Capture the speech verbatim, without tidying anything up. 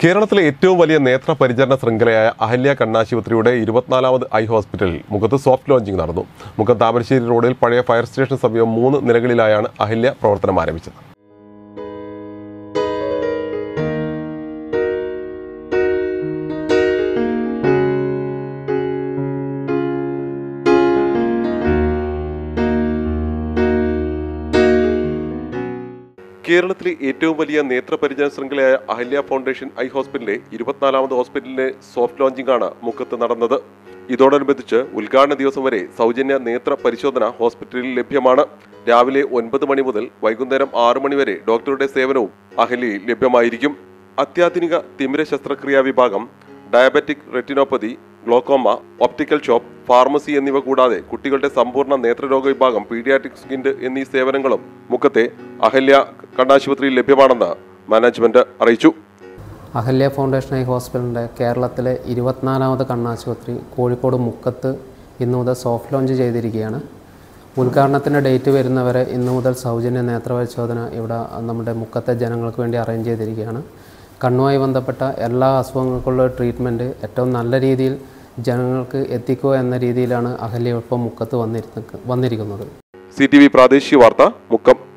കേരളത്തിലെ ഏറ്റവും വലിയ നേത്ര പരിചരണ ശൃംഖലയായ അഹല്യ കണ്ണാശുപത്രിയുടെ ഇരുപത്തിനാലാമത് ഐ ഹോസ്പിറ്റലിൽ മുഖത്ത് സോഫ്റ്റ് ലോഞ്ചിങ് നടന്നു. മുഖം താമരശ്ശേരി റോഡിൽ പഴയ ഫയർ സ്റ്റേഷന് സമീപം മൂന്ന് നിലകളിലായാണ് അഹല്യ പ്രവർത്തനം ആരംഭിച്ചത്. കേരളത്തിലെ ഏറ്റവും വലിയ നേത്രപരിചരണ ശൃംഖലയായ അഹല്യ ഫൗണ്ടേഷൻ ഐ ഹോസ്പിറ്റലിലെ ഇരുപത്തിനാലാമത് ഹോസ്പിറ്റലിലെ സോഫ്റ്റ് ലോഞ്ചിംഗ് ആണ് മുക്കത്ത് നടന്നത്. ഇതോടനുബന്ധിച്ച് ഉദ്ഘാടന ദിവസം വരെ സൗജന്യ നേത്ര പരിശോധന ഹോസ്പിറ്റലിൽ ലഭ്യമാണ്. രാവിലെ ഒൻപത് മണി മുതൽ വൈകുന്നേരം ആറു മണി വരെ ഡോക്ടറുടെ സേവനവും അഹല്യയിൽ ലഭ്യമായിരിക്കും. അത്യാധുനിക തിമിര ശസ്ത്രക്രിയാ വിഭാഗം, diabetic retinopathy, glaucoma, optical shop, pharmacy എന്നിവ കൂടാതെ കുട്ടികളുടെ സമ്പൂർണ്ണ നേത്രരോഗ വിഭാഗം, പീഡിയാട്രിക് സ്കിൻ എന്നീ സേവനങ്ങളും മുക്കത്തെ അഹല്യ കണ്ണാശുപത്രിയിൽ ലഭ്യമാണെന്ന് മാനേജ്മെന്റ് അറിയിച്ചു. അഹല്യ ഫൗണ്ടേഷൻ ഐ ഹോസ്പിറ്റലിൻ്റെ കേരളത്തിലെ ഇരുപത്തിനാലാമത് കണ്ണാശുപത്രി കോഴിക്കോട് മുക്കത്ത് ഇന്നു മുതൽ സോഫ്റ്റ് ലോഞ്ച് ചെയ്തിരിക്കുകയാണ്. ഉദ്ഘാടനത്തിൻ്റെ ഡേറ്റ് വരുന്നവരെ ഇന്നു മുതൽ സൗജന്യ നേത്രപരിശോധന ഇവിടെ നമ്മുടെ മുക്കത്തെ ജനങ്ങൾക്ക് വേണ്ടി അറേഞ്ച് ചെയ്തിരിക്കുകയാണ്. കണ്ണുമായി ബന്ധപ്പെട്ട എല്ലാ അസുഖങ്ങൾക്കുള്ള ട്രീറ്റ്മെൻറ്റ് ഏറ്റവും നല്ല രീതിയിൽ ജനങ്ങൾക്ക് എത്തിക്കുക എന്ന രീതിയിലാണ് അഹല്യ ഇപ്പം മുക്കത്ത് വന്നിരിക്കുന്നത്. സി ടി വി പ്രാദേശിക വാർത്ത, മുക്കം.